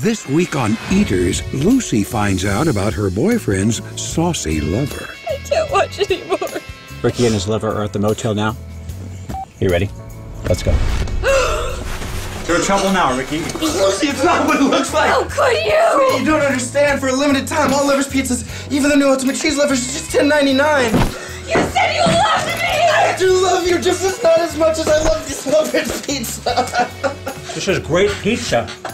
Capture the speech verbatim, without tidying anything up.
This week on Eaters, Lucy finds out about her boyfriend's saucy lover. I can't watch anymore. Ricky and his lover are at the motel now. You ready? Let's go. You're in trouble now, Ricky. Lucy, it's not what it looks like. How could you? You don't understand. For a limited time, all Lover's pizzas, even the new ultimate cheese lovers, is just ten ninety-nine. You said you loved me! I do love you, just as not as much as I love this Lover's pizza. This is great pizza.